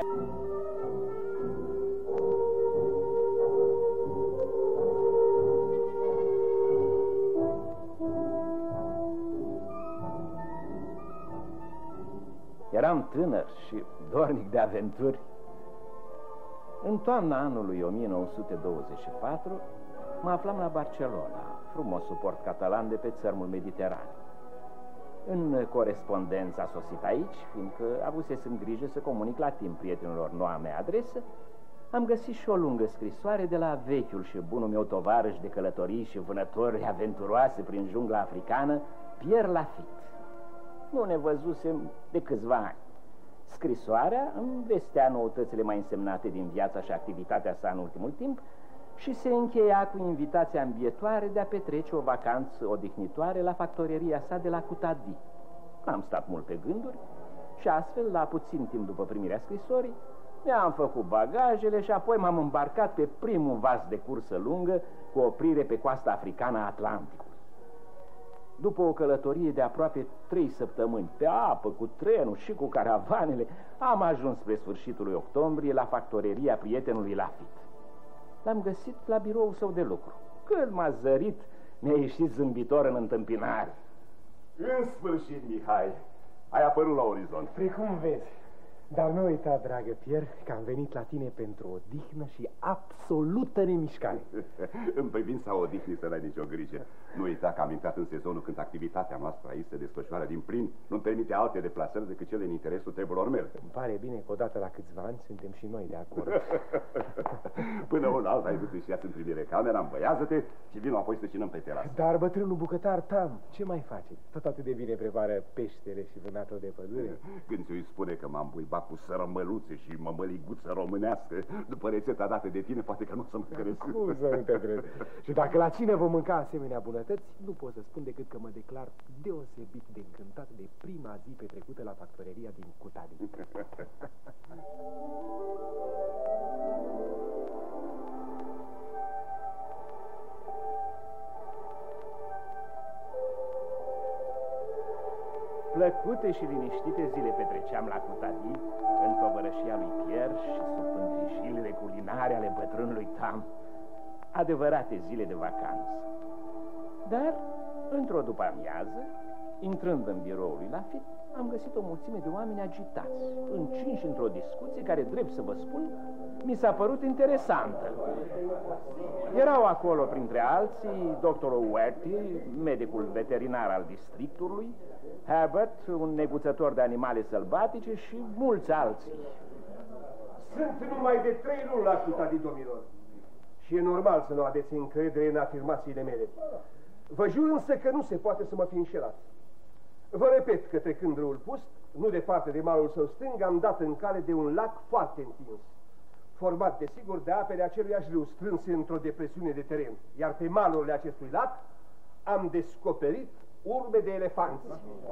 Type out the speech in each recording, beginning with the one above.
Eram tânăr și dornic de aventuri. În toamna anului 1924 mă aflam la Barcelona, frumosul port catalan de pe țărmul Mediteran. În corespondență a sosit aici, fiindcă avusesem grijă să comunic la timp prietenilor noua mea adresă, am găsit și o lungă scrisoare de la vechiul și bunul meu tovarăș de călătorii și vânători aventuroase prin jungla africană, Pierre Lafitte. Nu ne văzusem de câțiva ani. Scrisoarea îmi vestea noutățile mai însemnate din viața și activitatea sa în ultimul timp și se încheia cu invitația ambietoare de a petrece o vacanță odihnitoare la factoreria sa de la Cutadi. Am stat mult pe gânduri și astfel, la puțin timp după primirea scrisorii, mi-am făcut bagajele și apoi m-am îmbarcat pe primul vas de cursă lungă cu oprire pe coasta africană a Atlanticului. După o călătorie de aproape 3 săptămâni pe apă, cu trenul și cu caravanele, am ajuns spre sfârșitul lui octombrie la factoreria prietenului Lafitte. L-am găsit la biroul său de lucru. Când m-a zărit, mi-a ieșit zâmbitor în întâmpinare. În sfârșit, Mihai, ai apărut la orizont. Precum vezi. Dar nu uita, dragă Pierre, că am venit la tine pentru o odihnă și absolută nemișcare. În privința odihnii să n-ai nicio grijă. Nu uita că am intrat în sezonul când activitatea noastră aici se desfășoară din plin. Nu permite alte deplasări decât cele în interesul treburilor mele. Îmi pare bine că odată la câțiva ani suntem și noi de acord. Până una alta ai dus și ia-ți în primire camera, îmbăiază-te și vino apoi să cinăm pe terasă. Dar bătrânul bucătar Tam, ce mai face? Tot atât de bine prepară peștele și vânatul de pădure. Când ți-o spune că m-am buibat cu sărămăluțe și mămăliguță românească, după rețeta dată de tine, poate că nu o să mă crezi. Cum să nu te crezi? Și dacă la cine vom mânca asemenea bunătăți, nu pot să spun decât că mă declar deosebit de încântat de prima zi petrecută la factoreria din Cutadi. Plăcute și liniștite zile petreceam la Cutadi, în tovărășia lui Pierre și sub îngrijirile culinare ale bătrânului Tam. Adevărate zile de vacanță. Dar, într-o după-amiază, intrând în biroul lui Lafitte, am găsit o mulțime de oameni agitați, încinși într-o discuție care, drept să vă spun, mi s-a părut interesantă. Erau acolo, printre alții, doctorul Werty, medicul veterinar al districtului, Herbert, un neguțător de animale sălbatice și mulți alții. Sunt numai de 3 luni la Cutadi, domnilor. Și e normal să nu aveți încredere în afirmațiile mele. Vă jur însă că nu se poate să mă fi înșelat. Vă repet că trecând râul Pust, nu departe de malul său stâng, am dat în cale de un lac foarte întins, format desigur de apele aceluiași râu strânse într-o depresiune de teren. Iar pe malurile acestui lac am descoperit urme de elefanți.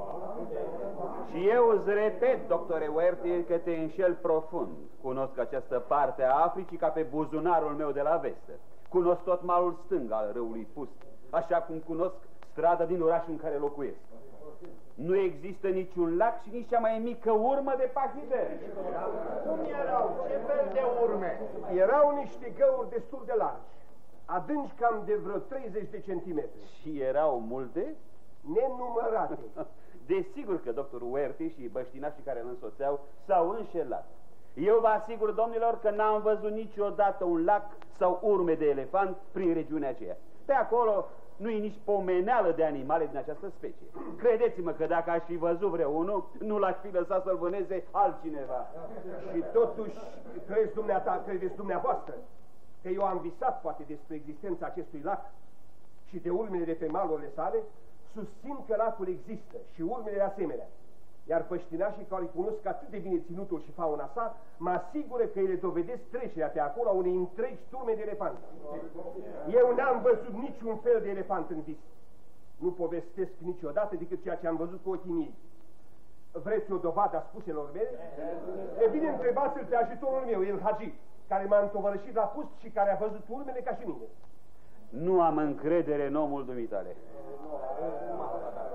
Și eu îți repet, doctore Werty, că te înșel profund. Cunosc această parte a Africii ca pe buzunarul meu de la vestă. Cunosc tot malul stâng al râului Pust, așa cum cunosc strada din orașul în care locuiesc. Nu există niciun lac și nici cea mai mică urmă de pahideri. Cum erau? Ce fel de urme? Erau niște găuri destul de largi, adânci cam de vreo 30 de centimetri. Și erau multe? Nenumărate. Desigur că doctorul Werty și băștinașii care îl însoțeau s-au înșelat. Eu vă asigur, domnilor, că n-am văzut niciodată un lac sau urme de elefant prin regiunea aceea. Pe acolo nu-i nici pomeneală de animale din această specie. Credeți-mă că dacă aș fi văzut vreunul, nu l-aș fi lăsat să-l vâneze altcineva. Și totuși, credeți dumneavoastră că eu am visat poate despre existența acestui lac și de urmele de pe malurile sale? Susțin că lacul există și urmele de asemenea. Iar păștinașii care cunosc atât de bine ținutul și fauna sa, mă asigură că ele dovedesc trecerea pe acolo a unei întregi turme de elefanți. Eu n-am văzut niciun fel de elefant în vis. Nu povestesc niciodată decât ceea ce am văzut cu ochii mei. Vreți o dovadă a spuselor mele? E bine, întrebați-l pe ajutorul meu, El Hagi, care m-a întovărășit la Pust și care a văzut urmele ca și mine. Nu am încredere în omul dumitale.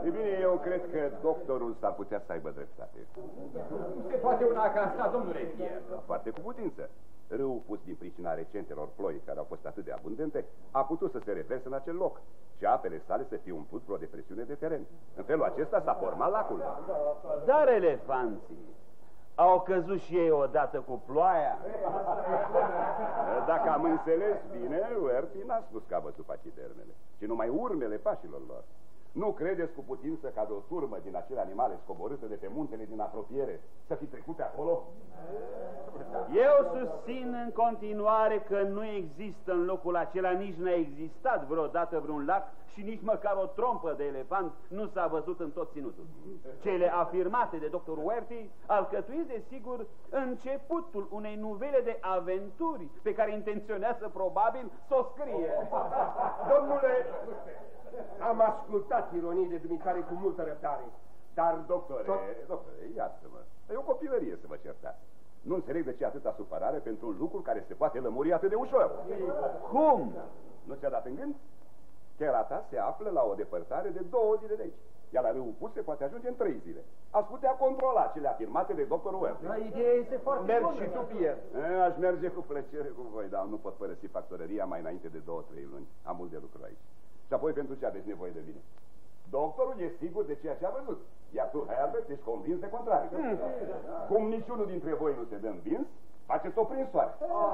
Ei bine, eu cred că doctorul s-ar putea să aibă dreptate. Se poate una ca asta, domnule Pierre. Foarte cu putință. Râul pus din pricina recentelor ploi care au fost atât de abundente, a putut să se reverse în acel loc și apele sale să fie umplut vreo depresiune de teren. În felul acesta s-a format lacul. Dar elefanții au căzut și ei odată cu ploaia. Dacă am înțeles bine, Uerti n-a spus că a văzut pachitermele, ci numai urmele pașilor lor. Nu credeți cu putință ca de o turmă din acele animale scoborâte de pe muntele din apropiere să fi trecut acolo? Eu susțin în continuare că nu există în locul acela, nici n-a existat vreodată vreun lac și nici măcar o trompă de elefant nu s-a văzut în tot ținutul. Cele afirmate de dr. Uerti alcătuiesc, desigur, începutul unei nuvele de aventuri pe care intenționează probabil să o scrie. Domnule, am ascultat ironiile dumitare cu multă răbdare, dar, Doctore, iată-mă, e o copilărie să vă certați. Nu înțeleg de ce atâta supărare pentru un lucru care se poate lămuri atât de ușor. Cum? Nu ți-a dat în gând? Chera ta se află la o depărtare de 2 zile de aici, iar la râul Pus se poate ajunge în 3 zile. Ați putea controla cele afirmate de doctorul Uerti. Da, ideea este foarte bună. mergi și tu, Pierre. Aș merge cu plăcere cu voi, dar nu pot părăsi factorăria mai înainte de 2-3 luni. Am mult de lucru aici. Și apoi pentru ce aveți nevoie de mine? Doctorul e sigur de ceea ce a văzut, iar tu, Herbert, ești convins de contrariu. Cum niciunul dintre voi nu se dă învins, faceți o prinsoare.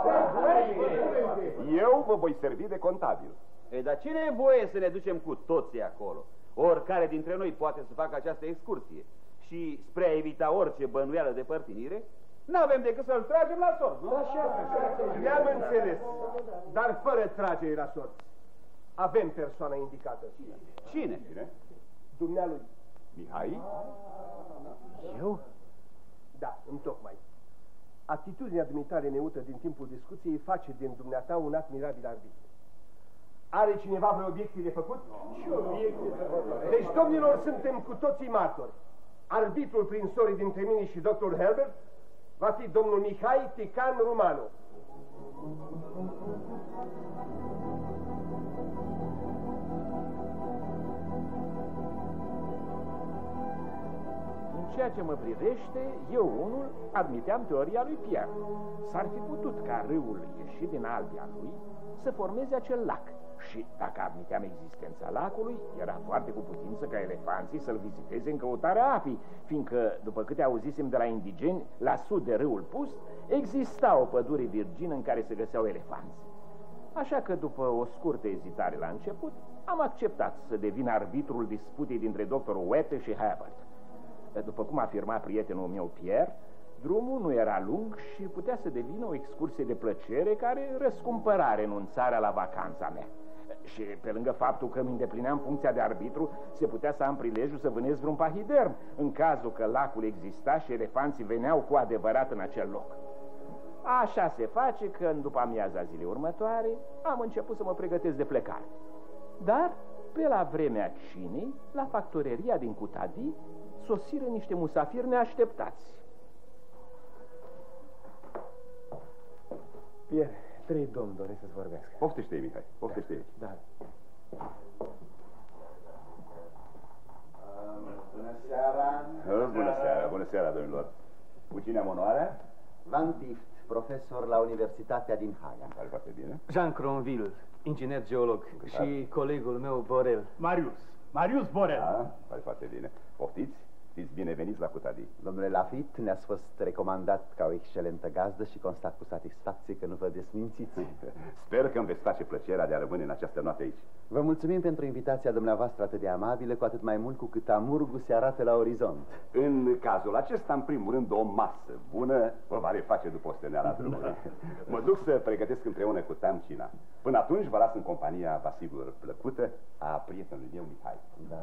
Eu vă voi servi de contabil. Ei, dar cine e voie să ne ducem cu toții acolo? Oricare dintre noi poate să facă această excursie. Și spre a evita orice bănuială de părtinire, n-avem decât să-l tragem la sort, nu? Ne-am înțeles, dar fără tragere la sort. Avem persoana indicată. Cine? Bine? Dumnealui. Mihai? Eu? Da, întocmai. Atitudinea dumitare neută din timpul discuției face din dumneata un admirabil arbitru. Are cineva vreo obiecție de făcut? Și obiecție de făcut. Deci, domnilor, suntem cu toții martori. Arbitrul prinsorii dintre mine și doctor Herbert va fi domnul Mihai Tican Rumanu. În ceea ce mă privește, eu unul admiteam teoria lui Pierre. S-ar fi putut ca râul ieșit din albia lui să formeze acel lac. Și dacă admiteam existența lacului, era foarte cu putință ca elefanții să-l viziteze în căutarea apii, fiindcă, după câte auzisem de la indigeni, la sud de râul Pus, exista o pădure virgină în care se găseau elefanți. Așa că, după o scurtă ezitare la început, am acceptat să devin arbitrul disputei dintre doctorul Uerti și Herbert. După cum afirma prietenul meu Pierre, drumul nu era lung și putea să devină o excursie de plăcere care răscumpăra renunțarea la vacanța mea. Și pe lângă faptul că îmi îndeplineam funcția de arbitru, se putea să am prilejul să vânez vreun pahiderm, în cazul că lacul exista și elefanții veneau cu adevărat în acel loc. Așa se face că, în după amiaza zilei următoare, am început să mă pregătesc de plecare. Dar, pe la vremea cinei, la factoreria din Cutadi, sosiră niște musafiri neașteptați. Pierre, 3 domni doresc să-ți vorbească. Poftește-i, Mihai, poftește-i. Da. Bună seara! Bună seara, domnilor. Cu cine am onoarea? Van Tift, profesor la Universitatea din Haga. Pare foarte bine. Jean Cronville, inginer geolog, și colegul meu, Borel. Marius Borel. Da, pare foarte bine. Poftiți? Fiți bineveniți la Cutadi. Domnule Lafitte, ne-ați fost recomandat ca o excelentă gazdă și constat cu satisfacție că nu vă desmințiți. Sper că îmi veți face plăcerea de a rămâne în această noapte aici. Vă mulțumim pentru invitația dumneavoastră atât de amabilă, cu atât mai mult cu cât amurgul se arată la orizont. În cazul acesta, în primul rând, o masă bună vă va reface după osteneala drumului. Mă duc să pregătesc împreună cu Tamcina. Până atunci vă las în compania, vă asigur, plăcută a prietenului meu, Mihai. Da.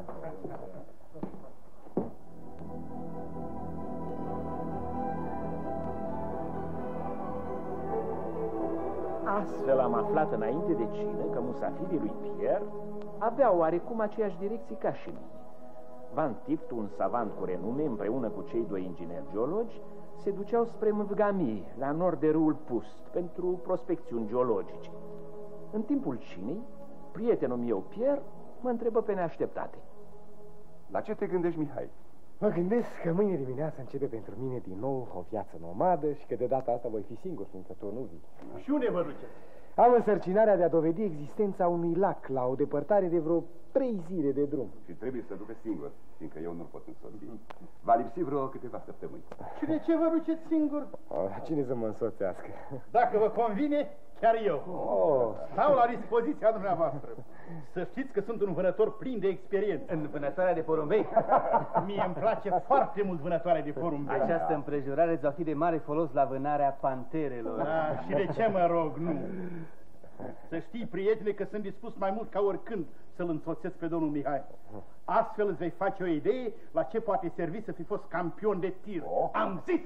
Astfel am aflat înainte de cină că musafirii lui Pierre aveau oarecum aceeași direcție ca și mine. Van Tift, un savant cu renume, împreună cu cei 2 ingineri geologi, se duceau spre Mvgami, la nord de râul Pust, pentru prospecțiuni geologice. În timpul cinei, prietenul meu Pierre mă întrebă pe neașteptate. La ce te gândești, Mihai? Mă gândesc că mâine dimineață începe pentru mine din nou o viață nomadă și că de data asta voi fi singur, fiindcă tu nu vii. Și unde vă duceți? Am însărcinarea de a dovedi existența unui lac la o depărtare de vreo 3 zile de drum. Și trebuie să ducă singur, fiindcă eu nu-l pot însoți. Va lipsi vreo câteva săptămâni. Și de ce vă duceți singur? Cine să mă însoțească? Dacă vă convine, chiar eu. Stau la dispoziția dumneavoastră. Să știți că sunt un vânător plin de experiență. În vânătoarea de porumbei? Mie îmi place foarte mult vânătoarea de porumbei. Această împrejurare va fi de mare folos la vânarea panterelor. Da, și de ce mă rog, nu? Să știi, prietene, că sunt dispus mai mult ca oricând să-l însoțesc pe domnul Mihai. Astfel îți vei face o idee la ce poate servi să fi fost campion de tir. Am zis!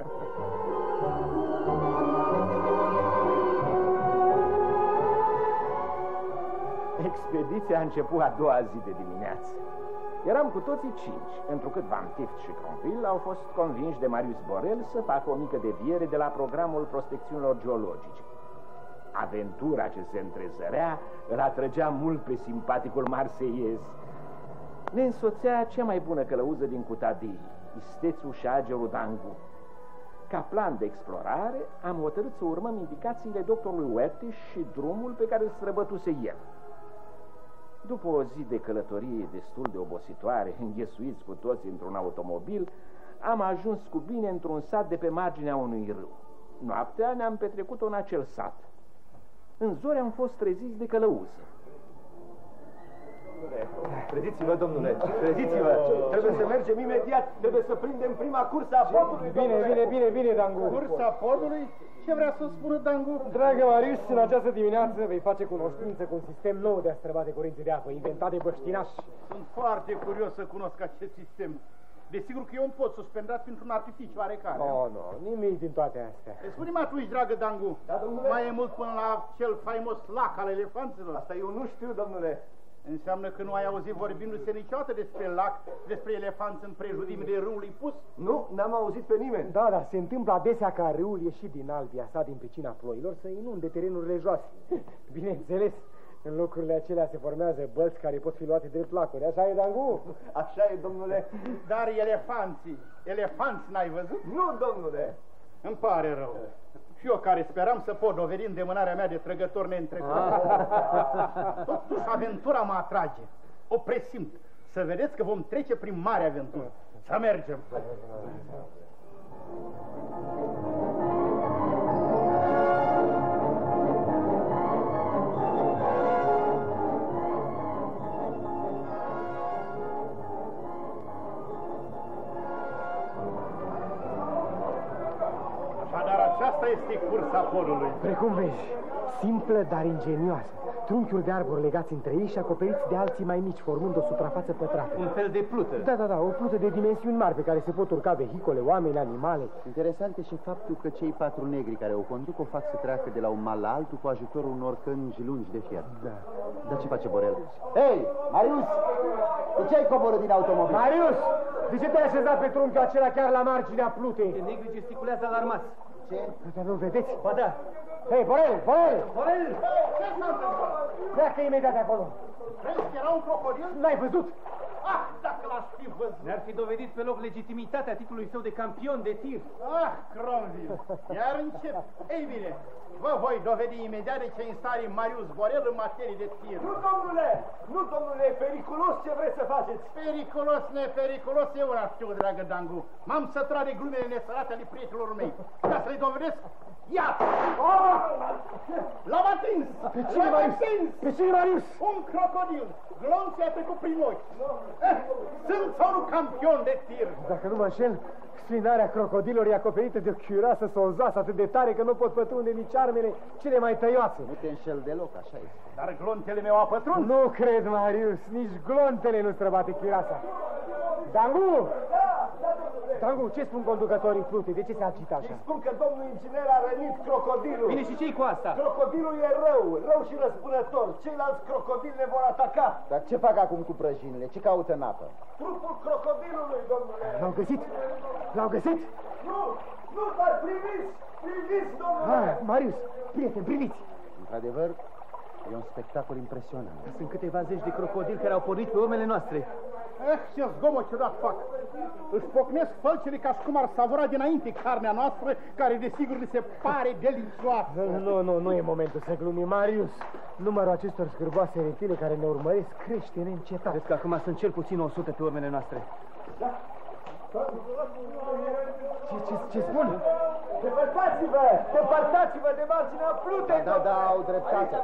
Expediția a început a doua zi de dimineață. Eram cu toții 5, întrucât Van Tift și Cronville au fost convinși de Marius Borel să facă o mică deviere de la programul prospecțiunilor geologice. Aventura ce se întrezărea îl atrăgea mult pe simpaticul marseiez. Ne însoțea cea mai bună călăuză din Cutadii, istețul și agerul Dangu. Ca plan de explorare, am hotărât să urmăm indicațiile doctorului Wertiș și drumul pe care îl străbătuse el. După o zi de călătorie destul de obositoare, înghesuiți cu toți într-un automobil, am ajuns cu bine într-un sat de pe marginea unui râu. Noaptea ne-am petrecut-o în acel sat. În zori am fost treziți de călăuză. Treziți-vă, domnule, treziți-vă! Trebuie să mergem imediat, trebuie să prindem prima cursă a podului. Bine, Dangu. Cursa podului? Ce vrea să spună Dangu? Dragă Marius, în această dimineață vei face cunoștință cu un sistem nou de a străbate curenții de apă, inventat de băștinași. Sunt foarte curios să cunosc acest sistem. Desigur că eu un pot suspendat printr-un artificiu oarecare. Nu, nimic din toate astea. Spune-mi atunci, dragă Dangu, mai e mult până la cel faimos lac al elefanților? Asta eu nu știu, domnule. Înseamnă că nu ai auzit vorbindu-se niciodată despre lac, despre elefanți în prejudimile râului Pus? Nu, n-am auzit pe nimeni. Da, se întâmplă adesea ca râul ieșit din albia sa din pricina ploilor să inunde terenurile joase. Bineînțeles, în locurile acelea se formează bălți care pot fi luate drept lacuri. Așa e, Dangu? Așa e, domnule. Dar elefanți n-ai văzut? Nu, domnule. Îmi pare rău. Și eu care speram să pot dovedi îndemânarea mea de trăgător neîntrecut. Totuși aventura mă atrage. O presimt. Să vedeți că vom trece prin mare aventură. Să mergem. Asta este cursa podului. Precum vezi, simplă, dar ingenioasă. Trunchiuri de arbori legați între ei și acoperiți de alții mai mici, formând o suprafață pătrată. Un fel de plută. Da, o plută de dimensiuni mari pe care se pot urca vehicole, oameni, animale. Interesant e și faptul că cei 4 negri care o conduc o fac să treacă de la un mal la altul cu ajutorul unor căngi lungi de fier. Da. Dar ce face Borel? Hei, Marius! De ce ai coborât din automobil? Marius! De ce te-ai așezat pe trunchiul acela chiar la marginea plutei? Negri gesticulează alarmați. Ce? Dar nu vedeți? Ba da. Hei, Borel! Ce s-a întâmplat? Pleacă imediat de acolo. Crezi că era un crocodil? N-ai văzut? Dacă l-aș fi văzut. Ne-ar fi dovedit pe loc legitimitatea titlului său de campion de tir. Cronville, iar încep. Ei bine, vă voi dovedi imediat de ce în stare Marius Borel în materie de tir. Nu, domnule, e periculos ce vreți să faceți. Periculos, nepericulos, eu n-aș știu, dragă Dangu. M-am săturat de glumele nesărate ale prietenilor mei. Ca să le dovedesc, iată! L-am atins! Pe cine, Marius? Un crocodil! Glonția a trecut prin ochi. Sunt sau nu campion de tir? Dacă nu mă înșel, spinarea crocodilor e acoperită de o chiuroasă solzoasă atât de tare că nu pot pătrunde nici armele cele mai tăioase. Nu te înșel deloc, așa e. Dar glontele meu a pătruns? Nu cred, Marius, nici glontele nu străbate chiuroasa. Dangu! Dangu, ce spun conducătorii plutei? De ce se agită așa? Îi spun că domnul inginer a rănit crocodilul. Bine, și ce-i cu asta? Crocodilul e rău și răzbunător. Ceilalți crocodili ne vor ataca. Dar ce fac acum cu prăjinile? Ce caută în apă? Trupul crocodilului, domnule. L-au găsit? L-au găsit? Nu, dar priviți, domnule. Marius, prieteni, priviți. Într-adevăr, e un spectacol impresionant. Sunt câteva zeci de crocodili care au pornit pe urmele noastre. Ce zgomot ciudat fac! Își pocnesc fălcile ca și cum ar savura dinainte carnea noastră, care desigur li se pare delicioasă. Nu e momentul să glumim, Marius. Numărul acestor scârboase reptile care ne urmăresc crește neîncetat. Cred că acum sunt cel puțin 100 pe urmele noastre. Ce spun? Depărtați-vă de marginea Plutei! Da, au dreptate.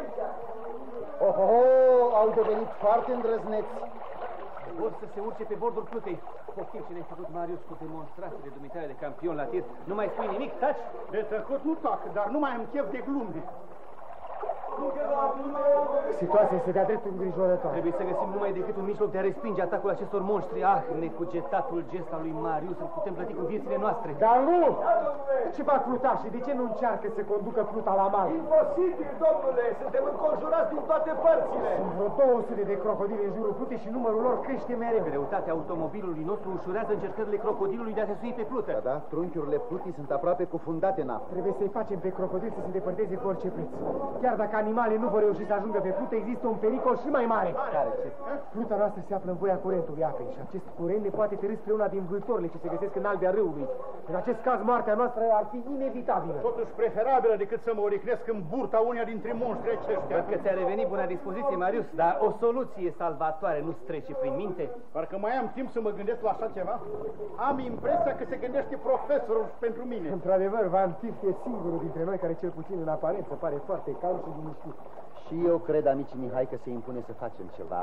Au devenit foarte îndrăzneți. Vor să se urce pe bordul Plutei. Poftim ce ne-ai făcut, Marius, cu demonstrațiile dumitale de campion la tir. Nu mai spui nimic, taci? De tăcut nu tac, dar nu mai am chef de glume. Situația este de-a dreptul îngrijorătoare. Trebuie să găsim numai decât un mijloc de a respinge atacul acestor monștri. Necugetatul gest al lui Marius, îl putem plăti cu viețile noastre. Dar nu! Ce fac plutașii? De ce nu încearcă să conducă pluta la mal? Imposibil, domnule! Suntem înconjurați din toate părțile! Sunt vreo 200 de crocodili în jurul plutei și numărul lor crește mereu. Greutatea automobilului nostru ușurează încercările crocodilului de a se sui pe plută. Da, trunchiurile plutii sunt aproape cufundate în apă. Trebuie să-i facem pe crocodil să se depărteze cu orice preț. Chiar dacă animale nu vor reuși să ajungă pe plută, există un pericol și mai mare. Care? Ce? Pluta noastră se află în voia curentului apei și acest curent ne poate târî spre una din vâltorile ce se găsesc în albia râului. În acest caz, moartea noastră ar fi inevitabilă. Totuși preferabilă decât să mă odihnesc în burta uneia dintre monștri aceștia. Văd că ți-a revenit bună dispoziție, Marius, dar o soluție salvatoare nu-ți trece prin minte? Parcă mai am timp să mă gândesc la așa ceva. Am impresia că se gândește profesorul pentru mine. Într-adevăr, Van Tift e singurul dintre noi care, cel puțin în aparență, pare foarte calm și liniștit. Și eu cred, amici Mihai, că se impune să facem ceva.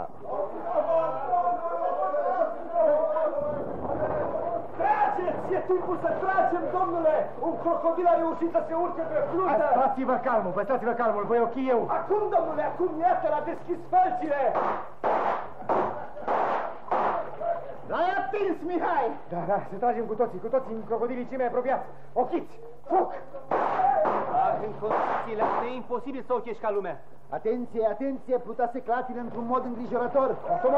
Trageți! E timpul să tragem, domnule! Un crocodil a reușit să se urce pe plută! Păstrați-vă calmul, voi ochi eu! Acum, domnule, acum, iată, l-a deschis fălcile! L-ai atins, Mihai! Da, să tragem cu toții în crocodilii cei mai apropiați. Ochiți! Foc! În condițiile astea e imposibil să ochești ca lumea. Atenție, pluta se clatină într-un mod îngrijorător.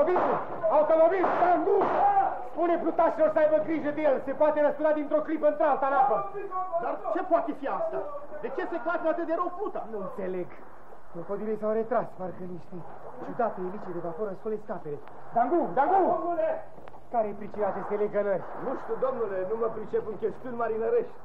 Automobil, Dangu! Spune plutașilor să aibă grijă de el, se poate răstura dintr-o clipă într-alta în apă. Dar ce poate fi asta? De ce se clatină atât de rău pluta? Nu înțeleg. Crocodilii s-au retras, parcă niște ciudate elice de vapor însole scapele. Dangu! Domnule! Care-i pricina acestei legănări? Nu știu, domnule, nu mă pricep în chestiuni marinărești.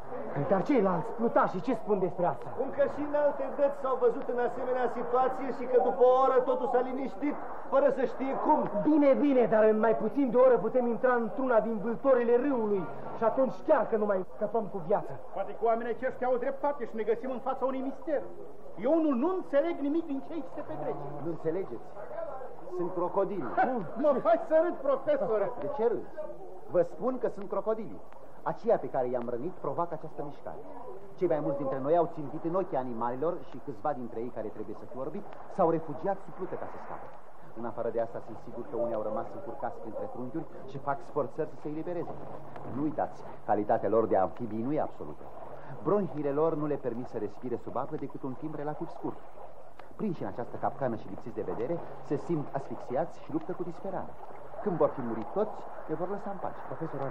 Dar ceilalți plutașii ce spun despre asta? Spun că și în alte dăți s-au văzut în asemenea situație și că după o oră totul s-a liniștit, fără să știe cum. Bine, dar în mai puțin de o oră putem intra într-una din vâltorile râului și atunci chiar că nu mai scăpăm cu viața. Poate că oamenii aceștia au dreptate și ne găsim în fața unui mister. Eu nu înțeleg nimic din ce aici se petrece. Nu înțelegeți? Sunt crocodili. Mă faci să râd, profesor. De ce râzi? Vă spun că sunt crocodili. Aceia pe care i-am rănit provoacă această mișcare. Cei mai mulți dintre noi au țintit în ochii animalelor și câțiva dintre ei care trebuie să fie orbit s-au refugiat sub plută ca să scape. În afară de asta, sunt sigur că unii au rămas încurcați printre trunchiuri și fac sforțări să se elibereze. Nu uitați, calitatea lor de amfibii nu e absolută. Bronhiile lor nu le permit să respire sub apă decât un timp relativ scurt. Prinși în această capcană și lipsiți de vedere, se simt asfixiați și luptă cu disperare. Când vor fi murit toți, le vor lăsa în pace. Profesorul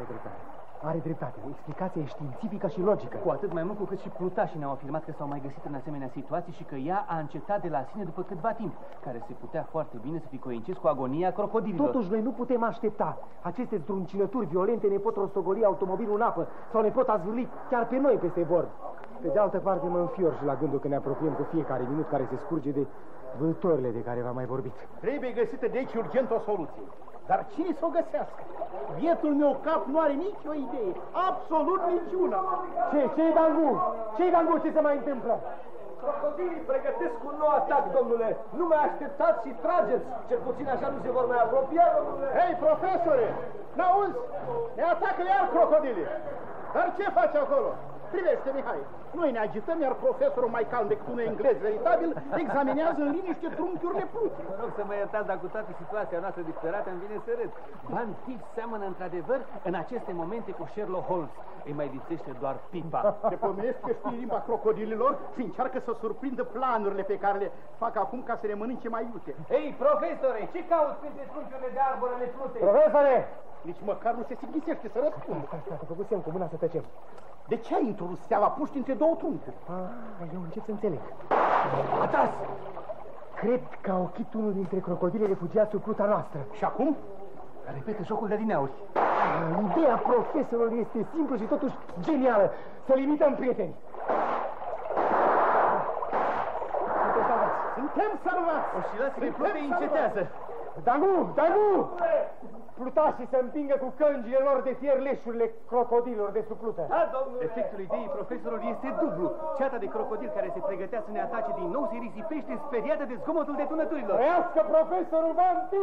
are dreptate. Explicația e științifică și logică. Cu atât mai mult cu cât și plutașii ne-au afirmat că s-au mai găsit în asemenea situații și că ea a încetat de la sine după câtva timp, care se putea foarte bine să fi coincis cu agonia crocodililor. Totuși, noi nu putem aștepta. Aceste zdruncinături violente ne pot rostogoli automobilul în apă sau ne pot azvârli chiar pe noi peste bord. Pe de altă parte, mă înfior și la gândul că ne apropiem cu fiecare minut care se scurge de vâltorile de care v-am mai vorbit. Trebuie găsită de aici urgent o soluție. Dar cine să o găsească? Bietul meu cap nu are nicio idee. Absolut niciuna. Ce-i Dangu? Ce se mai întâmplă? Crocodilii pregătesc un nou atac, domnule. Nu mai așteptați și trageți. Cel puțin așa nu se vor mai apropia, domnule. Hei, profesore! N-auzi? Ne atacă iar crocodilii. Dar ce faci acolo? Privește, Mihai, noi ne agităm, iar profesorul mai calm decât un englez veritabil examinează în liniște trunchiurile Plutei. Mă rog să mă iertați, dar cu toată situația noastră disperată îmi vine să râd. Van Tift seamănă într-adevăr în aceste momente cu Sherlock Holmes. Îi mai lipsește doar pipa. Te pomenesc că știi limba crocodililor și încearcă să surprindă planurile pe care le fac acum ca să le mănânce mai iute. Ei, profesore, ce cauți printre trunchiurile de arbore ale Plutei? Profesore! Nici măcar nu se sighisește să răspundă. Stai, te făcut semn cu mâna să tăcem. De ce ai introdus steaua puști între două trunchiuri? Eu încep să înțeleg. Atras! Cred că a ochit unul dintre crocodile refugiați sub pluta noastră. Și acum? Repetă jocul de adineauri. Ideea profesorului este simplă și totuși genială. Să limităm, prieteni. Suntem salvați! Oscilațiile plutei încetează. Dangu! Plutașii se împingă cu căngile lor de fier leșurile crocodilor de sub plută. Da, domnule! Efectul ideii profesorului este dublu. Ceata de crocodil care se pregătea să ne atace din nou se risipește speriată de zgomotul detunăturilor. Trăiască profesorul Vanti!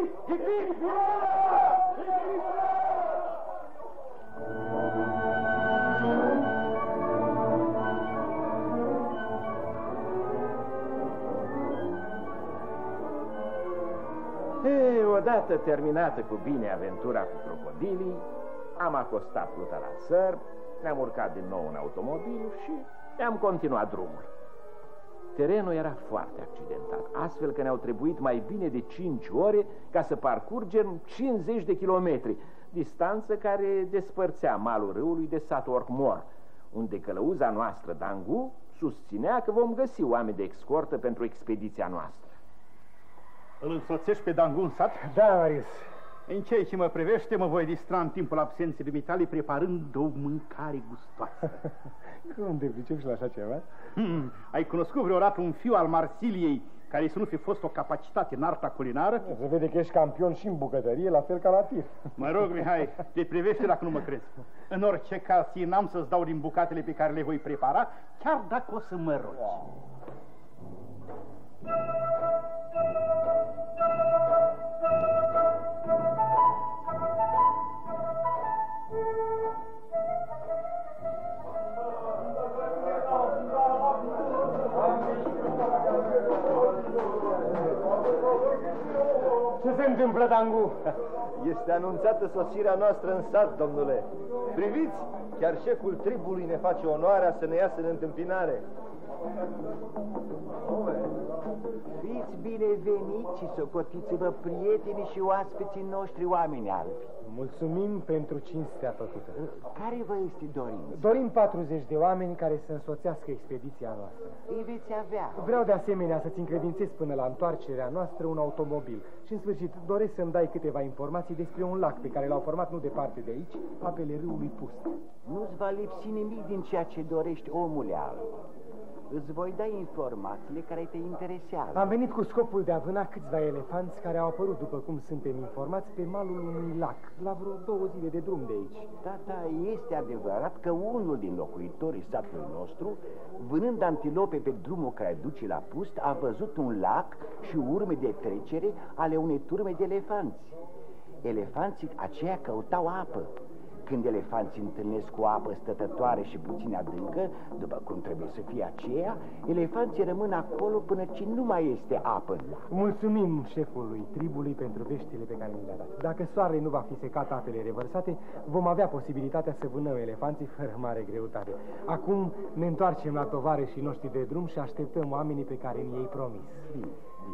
Odată terminată cu bine aventura cu crocodilii, am acostat pluta la sărb, ne-am urcat din nou în automobil și ne-am continuat drumul. Terenul era foarte accidentat, astfel că ne-au trebuit mai bine de 5 ore ca să parcurgem 50 de kilometri, distanță care despărțea malul râului de satul Orcmor, unde călăuza noastră, Dangu, susținea că vom găsi oameni de escortă pentru expediția noastră. Îl însoțești pe Dangu în sat? Da, Marius. În ceea ce mă privește, mă voi distra în timpul absenței dumitale preparând o mâncare gustoasă. Cum te pricepi și la așa ceva? Ai cunoscut vreodată un fiu al Marsiliei care să nu fi fost o capacitate în arta culinară? Se vede că ești campion și în bucătărie, la fel ca la tir. Mă rog, Mihai, te privește dacă nu mă crezi. În orice caz, n-am să-ți dau din bucatele pe care le voi prepara, chiar dacă o să mă rogi. Ce se întâmplă, Dangu? Este anunțată sosirea noastră în sat, domnule. Priviți, chiar șeful tribului ne face onoarea să ne iasă în întâmpinare. Fiți bineveniți și socotiți-vă prietenii și oaspeții noștri, oameni albi. Mulțumim pentru cinstea făcută. Care vă este dorință? Dorim 40 de oameni care să însoțească expediția noastră. Îi veți avea. Vreau de asemenea să-ți încredințez până la întoarcerea noastră un automobil. Și în sfârșit doresc să-mi dai câteva informații despre un lac pe care l-au format nu departe de aici, apele râului Pust. Nu-ți va lipsi nimic din ceea ce dorești, omule alb. Îți voi da informațiile care te interesează. Am venit cu scopul de a vâna câțiva elefanți care au apărut, după cum suntem informați, pe malul unui lac, la vreo 2 zile de drum de aici. Da, este adevărat că unul din locuitorii satului nostru, vânând antilope pe drumul care duce la Pust, a văzut un lac și urme de trecere ale unei turme de elefanți. Elefanții aceia căutau apă. Când elefanții întâlnesc o apă stătătoare și puțin adâncă, după cum trebuie să fie aceea, elefanții rămân acolo până ce nu mai este apă în lac. Mulțumim șefului tribului pentru veștile pe care mi le-a dat. Dacă soarele nu va fi secat apele revărsate, vom avea posibilitatea să vânăm elefanții fără mare greutate. Acum ne întoarcem la tovarășii noștri de drum și așteptăm oamenii pe care ni-i promis. Bine.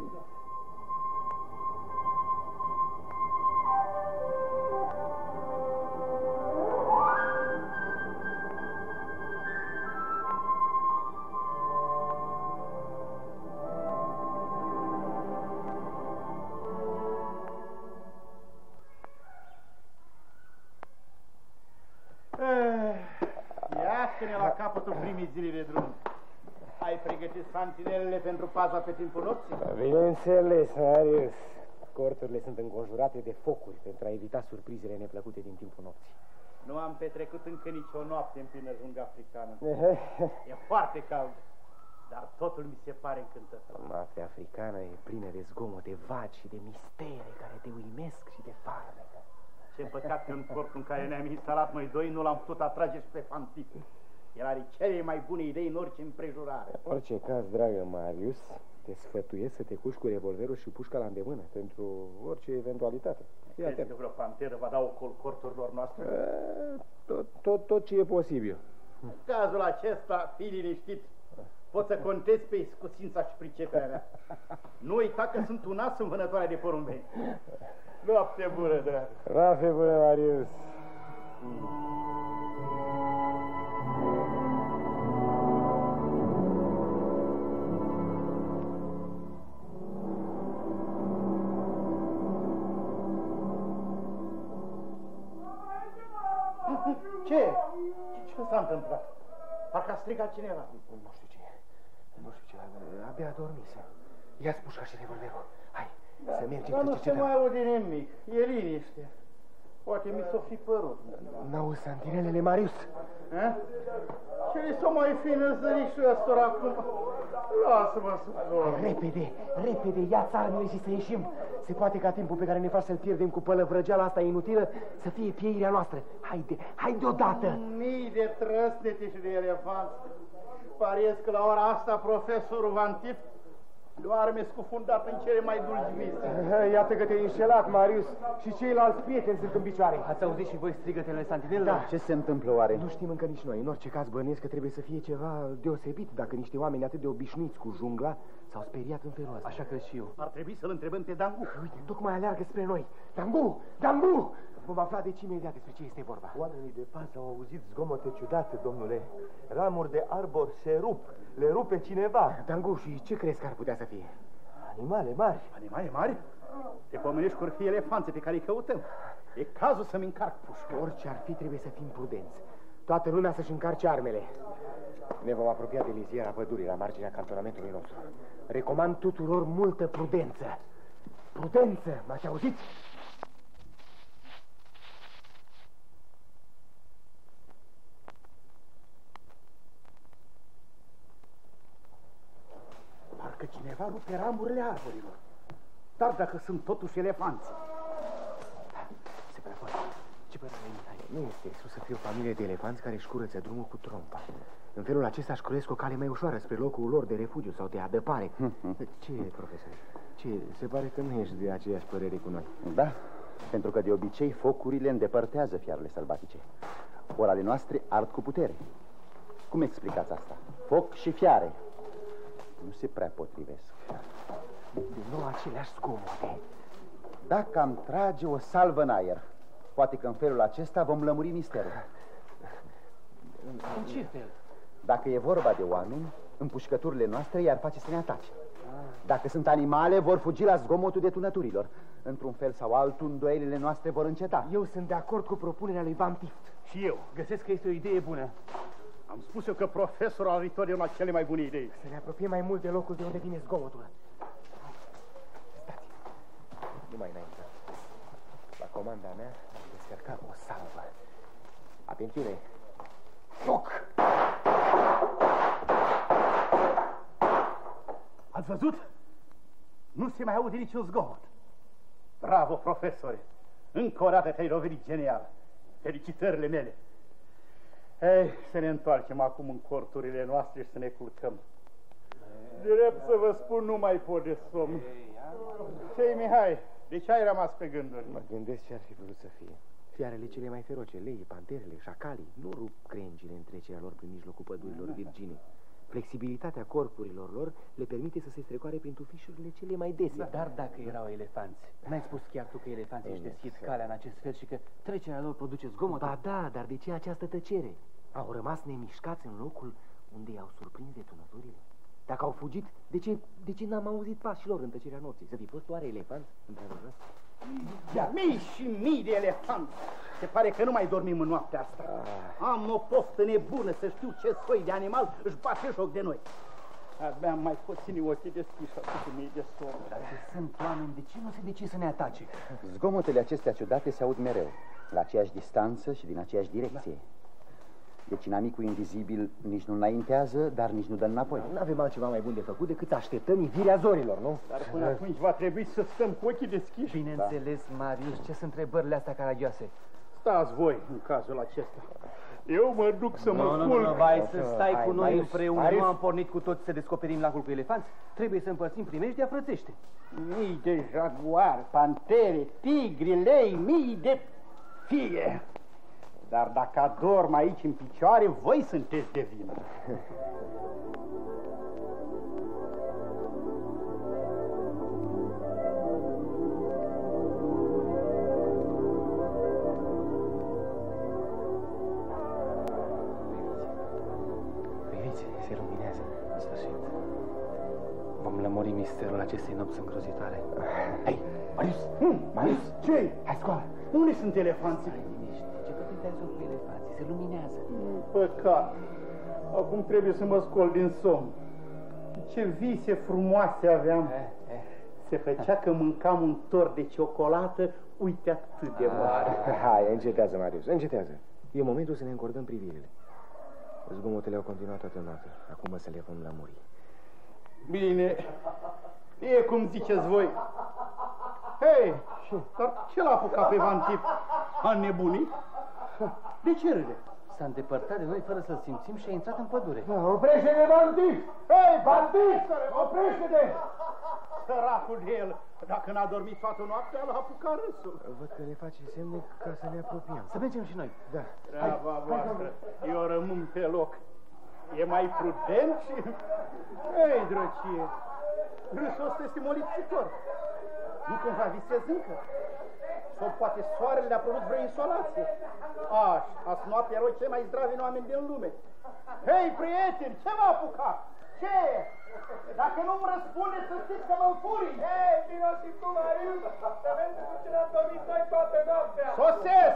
Iată-ne la capătul primii zile de drum. Ai pregătit santinelele pentru paza pe timpul nopții? Bineînțeles, Marius. Corturile sunt înconjurate de focuri pentru a evita surprizele neplăcute din timpul nopții. Nu am petrecut încă nicio noapte în plină jungă africană. E foarte cald, dar totul mi se pare încântător. Noaptea africană e plină de zgomote vagi și de mistere care te uimesc și te farmecă. Ce păcat că în portul în care ne-am instalat noi doi nu l-am putut atrage spre Fantip. El are cele mai bune idei în orice împrejurare. În orice caz, dragă Marius, te sfătuiesc să te culci cu revolverul și pușca la îndemână pentru orice eventualitate. Crezi că vreo panteră va da ocol corturilor noastre? Tot ce e posibil. În cazul acesta, fii liniștit. Poți să contezi pe iscusința și priceperea mea. Nu uita că sunt un as în vânătoarea de porumbei. Noapte bună, dragă. Noapte bună, Marius. Ce? Ce s-a întâmplat? Parcă a strigat cineva. Nu știu ce, abia dormise. Ia-ți pușca și revolverul. Hai, să mergem. Dar nu se mai aude nimic, e liniște. Poate mi s-o fi părut. N-auzi santinelele, Marius? Ce li s-o mai fi năzărit și ăstora acum? Lasă-mă să dorm. Repede, ia-ți armele și să ieșim. Se poate ca timpul pe care ne faci să-l pierdem cu pălăvrăgeala asta inutilă să fie pieirea noastră. Haide odată! Mii de trăsnete și de elefanți. Pariez că la ora asta profesorul Van Tiff doarme scufundat în cele mai dulci vise. Iată că te-ai înșelat, Marius, și ceilalți prieteni sunt în picioare. Ați auzit și voi strigătele santinelelor? Da. Ce se întâmplă oare? Nu știm încă nici noi. În orice caz bănuiesc că trebuie să fie ceva deosebit dacă niște oameni atât de obișnuiți cu jungla s-au speriat în felul ăsta. Așa cred și eu. Ar trebui să-l întrebăm pe Dangu. Uite, tocmai aleargă spre noi. Dangu! Vom afla deci imediat despre ce este vorba. Oamenii de pază au auzit zgomote ciudate, domnule. Ramuri de arbor se rup. Le rupe cineva. Dangu, și ce crezi că ar putea să fie? Animale mari. Animale mari? Te pomenești că or fi elefanțe pe care îi căutăm. E cazul să-mi încarc pușca. Orice ar fi, trebuie să fim prudenți. Toată lumea să-și încarce armele. Ne vom apropia de liziera pădurii la marginea cantonamentului nostru. Recomand tuturor multă prudență. Prudență, m-ați auzit? Parcă cineva rupe ramurile arborilor. Dar dacă sunt totuși elefanți. Se prea poate. Ce părere ai? Nu este sus să fie o familie de elefanți care își curăță drumul cu trompa. În felul acesta își croiesc o cale mai ușoară spre locul lor de refugiu sau de adăpare. Ce, profesor? Ce? Se pare că nu ești de aceeași părere cu noi. Da, pentru că de obicei focurile îndepărtează fiarele sălbatice. Ori ale noastre ard cu putere. Cum explicați asta? Foc și fiare nu se prea potrivesc. Din nou aceleași zgomote. Dacă am trage o salvă în aer, poate că în felul acesta vom lămuri misterul. În ce fel? Dacă e vorba de oameni, împușcăturile noastre i-ar face să ne atace. Dacă sunt animale, vor fugi la zgomotul detunăturilor. Într-un fel sau altul, îndoielile noastre vor înceta. Eu sunt de acord cu propunerea lui Van Tiff. Și eu. Găsesc că este o idee bună. Am spus eu că profesorul are totdeauna cele mai bune idei. Să ne apropiem mai mult de locul de unde vine zgomotul. Stați, nu mai înainte. La comanda mea am descărcat o salvă. Atențiune! Foc! Ați văzut? Nu se mai aude niciun zgomot. Bravo, profesore! Încă o dată te-ai lovit genial. Felicitările mele. Ei, să ne întoarcem acum în corturile noastre și să ne culcăm. Drept să vă spun, nu mai pot de somn. Ce-i, Mihai? De ce ai rămas pe gânduri? Mă gândesc ce ar fi vrut să fie. Fiarele cele mai feroce, leii, panterele, șacalii, nu rup crengile în trecerea lor prin mijlocul pădurilor virgine. Flexibilitatea corpurilor lor le permite să se strecoare prin tufișurile cele mai dese. Dar dacă erau elefanți, n-ai spus chiar tu că elefanții își deschid calea în acest fel și că trecerea lor produce zgomot? Ba da, dar de ce această tăcere? Au rămas nemișcați în locul unde i-au surprins detunăturile. Dacă au fugit, de ce n-am auzit pașilor în tăcerea nopții? Să fi fost oare elefanți, într-adevăr? Mii și mii de elefanți. Se pare că nu mai dormim în noaptea asta. Am o poftă nebună să știu ce soi de animal își bate joc de noi. Abia am mai puțini ochii deschiși atât mii de somn. Dacă sunt oameni, de ce nu se decide să ne atace? Zgomotele acestea ciudate se aud mereu, la aceeași distanță și din aceeași direcție. Deci inamicul invizibil nici nu înaintează, dar nici nu dă înapoi. Nu avem altceva mai bun de făcut decât să așteptăm ivirea zorilor, nu? Dar până atunci va trebui să stăm cu ochii deschiși. Bineînțeles, Marius, ce sunt întrebările astea caragioase? Stați voi în cazul acesta. Eu mă duc să mă culc. Nu, vai să stai cu noi împreună. Nu am pornit cu toți să descoperim lacul cu elefanți. Trebuie să împărțim primejdea frățește. Mii de jaguari, pantere, tigri, lei, mii de fie. Dar dacă adorm aici în picioare, voi sunteți de vină. Vedeți, se luminează în sfârșit. Vom lămuri misterul acestei nopți îngrozitoare. Hai, Marius! Marius! Ce? Hai, scoală! Unde sunt elefanții? Ce te-ai surprins elefanții? se luminează. Păcat. Acum trebuie să mă scol din somn. Ce vise frumoase aveam. Se făcea că mâncam un tort de ciocolată, uite atât de mare. Hai, încetează, Marius, încetează. E momentul să ne încordăm privirile. Zgomotele au continuat toată noaptea. Acum mă să le vom lămuri. Bine, e cum ziceți voi. Hei, dar ce l-a apucat pe Vantip? A nebunit? De ce râde? S-a îndepărtat de noi fără să-l simțim și a intrat în pădure. Oprește-te, Vantip! Hei, Vantip! Oprește-te! Săracul de el, dacă n-a dormit toată noaptea, l-a apucat râsul. Văd că ne face semne ca să ne apropiem. Să mergem și noi. Da. Treaba voastră, eu rămân pe loc. E mai prudent și... Ei, drăcie, râsul ăsta este molipsitor. Nu cumva visez încă? Sau poate soarele le-a produs vreo insolație? Azi noaptea erau cei mai zdravi oameni din lume. Hei, prieteni, ce v-a apucat? Ce? Dacă nu-mi răspundeți, să știți că mă înfurii. Hei, vino și tu, Marius, să vezi cu ce ne-am dormit noi toată noaptea. Sosesc!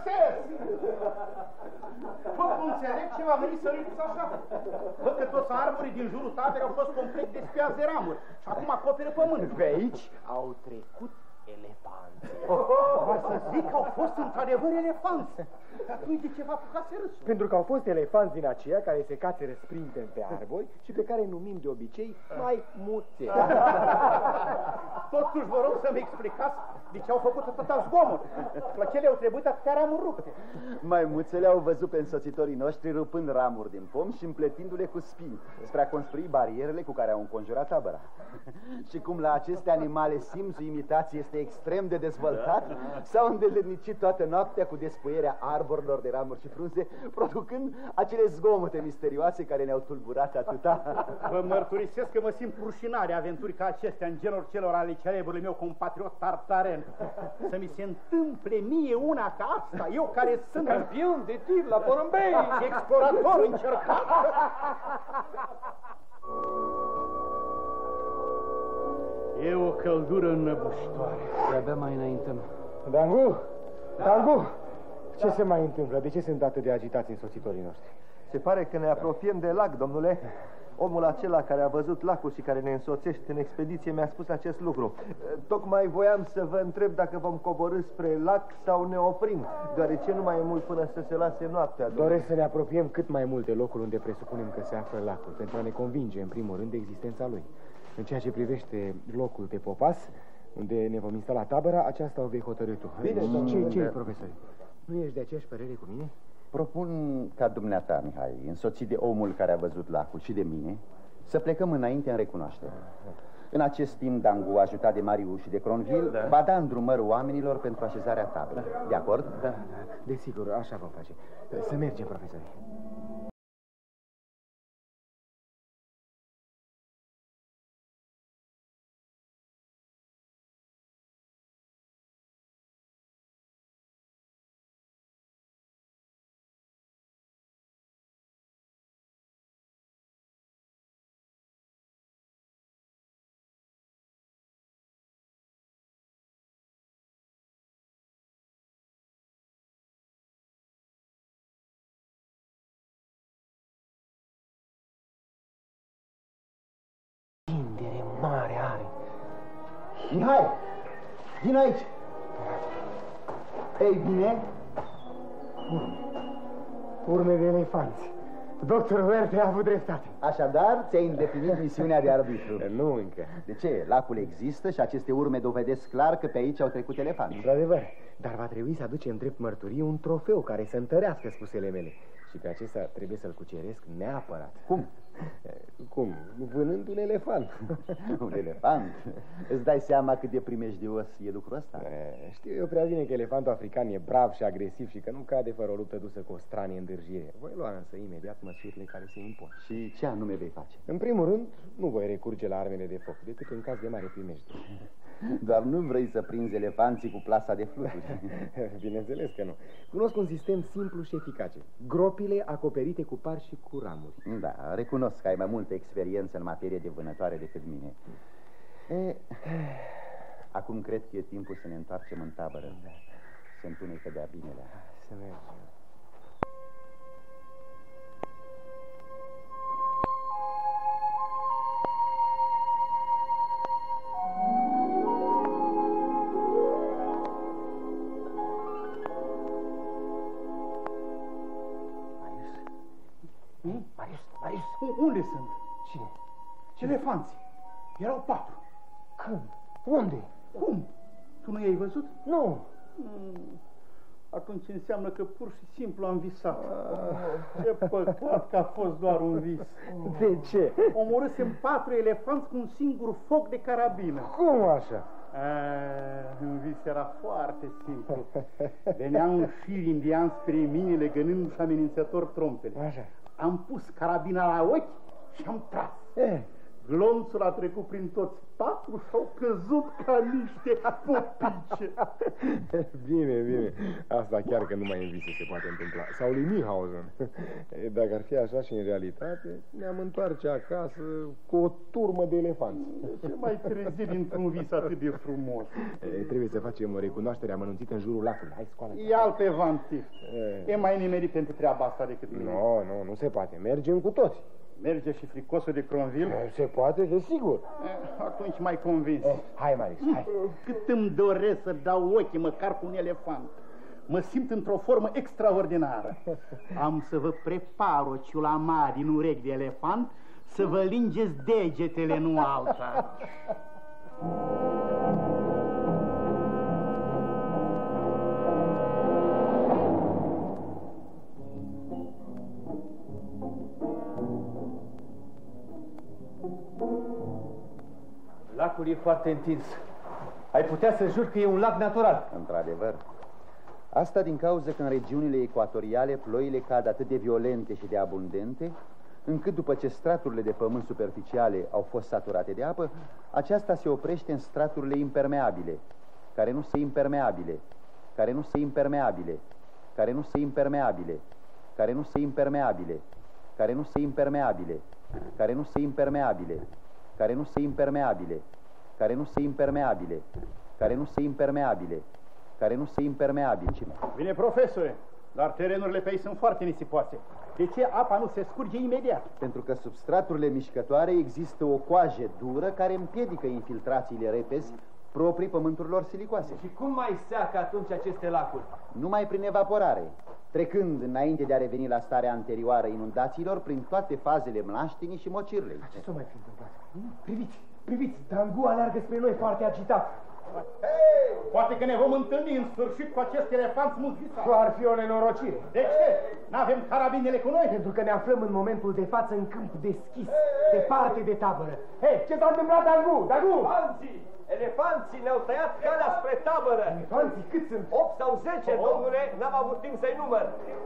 Nu înțeleg ce v-a venit să ridiți așa. Văd că toți arborii din jurul taberei au fost complet despiați de ramuri și acum acoperă pământul. Pe aici au trecut elefanți. Va să zic că au fost într-adevăr elefanți. Atunci de ce v-a apucat râsul? Pentru că au fost elefanți din aceia care se cațeră sprinten pe arbori și pe care numim de obicei maimuțe. Totuși vă rog să-mi explicați de ce au făcut atâta zgomot. Plăcele au trebuit atâtea ramuri rupte. Maimuțele au văzut pe însoțitorii noștri rupând ramuri din pom și împletindu-le cu spini spre a construi barierele cu care au înconjurat tabăra. Și cum la aceste animale simțul imitației este extrem de dezvoltat, s-au îndeletnicit toată noaptea cu despuierea arborilor de ramuri și frunze, producând acele zgomote misterioase care ne-au tulburat atâta. Vă mărturisesc că mă simt rușinare aventuri ca acestea în genul celor ale celebrului meu compatriot Tartaren. Să mi se întâmple mie una ca asta, eu care sunt campion de tir la porumbei și explorator încercat. E o căldură înnăbușitoare. De-abia mai înaintăm. Dangu! Ce se mai întâmplă? De ce sunt atât de agitați însoțitorii noștri? Se pare că ne apropiem de lac, domnule. Omul acela care a văzut lacul și care ne însoțește în expediție mi-a spus acest lucru. Tocmai voiam să vă întreb dacă vom coborî spre lac sau ne oprim, deoarece nu mai e mult până să se lase noaptea. Doresc să ne apropiem cât mai mult de locul unde presupunem că se află lacul, pentru a ne convinge, în primul rând, de existența lui. În ceea ce privește locul de popas, unde ne vom instala tabăra, aceasta o vei hotărî tu. Bine, ce profesor? Nu ești de aceeași părere cu mine? Propun ca dumneata, Mihai, însoțit de omul care a văzut lacul și de mine, să plecăm înainte în recunoaștere. În acest timp, Dangu, ajutat de Marius și de Cronville, va da îndrumări oamenilor pentru așezarea taberei. De acord? Da, desigur, așa vom face. Să mergem, profesor. Mare are. Mihai, vin aici. Ei bine? Urme de elefanți. Doctorul Werte a avut dreptate. Așadar, ți-ai îndeplinit misiunea de arbitru. Nu încă. De ce? Lacul există și aceste urme dovedesc clar că pe aici au trecut elefanți. Într-adevăr, dar va trebui să aducem drept mărturie un trofeu care să întărească spusele mele. Și pe acesta trebuie să-l cuceresc neapărat. Cum? Cum? Vânând un elefant. Un elefant? Îți dai seama cât de primejdios e lucrul ăsta? Știu eu prea bine că elefantul african e brav și agresiv și că nu cade fără o luptă dusă cu o stranie îndârjire. Voi lua însă imediat măsurile care se impun. Și ce anume vei face? În primul rând, nu voi recurge la armele de foc, decât în caz de mare primejdie. Doar nu vrei să prinzi elefanții cu plasa de fluturi. Bineînțeles că nu. Cunosc un sistem simplu și eficace. Gropile acoperite cu par și cu ramuri. Da, recunosc că ai mai multă experiență în materie de vânătoare decât mine. Acum cred că e timpul să ne întoarcem în tabără. Se întunecă de-a binelea. Să mergem. Unde sunt? Cine? Elefanții. Erau 4. Când? Unde? Cum? Tu nu i-ai văzut? Nu. Atunci înseamnă că pur și simplu am visat. Ce păcat că a fost doar un vis. De ce? Omorâsem 4 elefanți cu un singur foc de carabină. Cum așa? În vis era foarte simplu. Venea un șir indian spre mine, legănându-și amenințător trompele. Așa. Am pus carabina la ochi și am tras. Glonțul a trecut prin toți 4 și au căzut ca niște popice. Bine. Asta chiar că numai în vise se poate întâmpla. Sau lui Mihausen. Dacă ar fi așa și în realitate, ne-am întoarce acasă cu o turmă de elefanți. Ce mai trezi dintr-un vis atât de frumos? Trebuie să facem o recunoaștere amănunțită în jurul lacului. Hai, scoală. Ia-l pe Vantif. E mai nimerit pentru treaba asta decât mine. Nu se poate. Mergem cu toți. Merge și fricosul de Cronville? Se poate, desigur. Atunci mai convins. Hai, Marius, hai. Cât îmi doresc să dau ochii măcar cu un elefant. Mă simt într-o formă extraordinară. Am să vă prepar o ciula mare din urechi de elefant, să vă lingeți degetele, nu alta. Lacul e foarte întins. Ai putea să juri că e un lac natural. Într-adevăr. Asta din cauza că în regiunile ecuatoriale ploile cad atât de violente și de abundente, încât după ce straturile de pământ superficiale au fost saturate de apă, aceasta se oprește în straturile impermeabile, care nu se impermeabile, care nu se impermeabile, care nu se impermeabile, care nu se impermeabile, care nu se impermeabile, care nu se impermeabile, care nu se impermeabile, care nu se impermeabile, care nu se impermeabile, care nu se impermeabile. Bine, profesore, dar terenurile pe aici sunt foarte nisipoase. De ce apa nu se scurge imediat? Pentru că sub straturile mișcătoare există o coajă dură care împiedică infiltrațiile repezi proprii pământurilor silicoase. Și cum mai seacă atunci aceste lacuri? Numai prin evaporare, trecând înainte de a reveni la starea anterioară inundațiilor prin toate fazele mlaștinii și mocirlei. Ce s-o mai fi întâmplat? Priviți, Dangu aleargă spre noi foarte agitat. Hei! Poate că ne vom întâlni în sfârșit cu acest elefant multivisați. Ar fi o nenorocire. De ce? N-avem carabinele cu noi? Pentru că ne aflăm în momentul de față în câmp deschis, departe de tabără. Hei, ce s-a întâmplat, Dangu? Elefanții ne-au tăiat calea spre tabără. Elefanții cât sunt? 8 sau 10, domnule, n-am avut timp să-i număr.